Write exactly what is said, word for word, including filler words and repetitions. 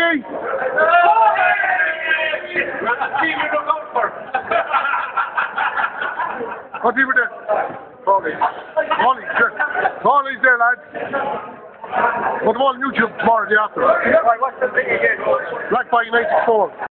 ye? What team are there? Cawleys. Cawleys, sure. Cawleys there, lads. Put them all on YouTube tomorrow, the after. Right, what's the thing again? Black Bike ninety-four.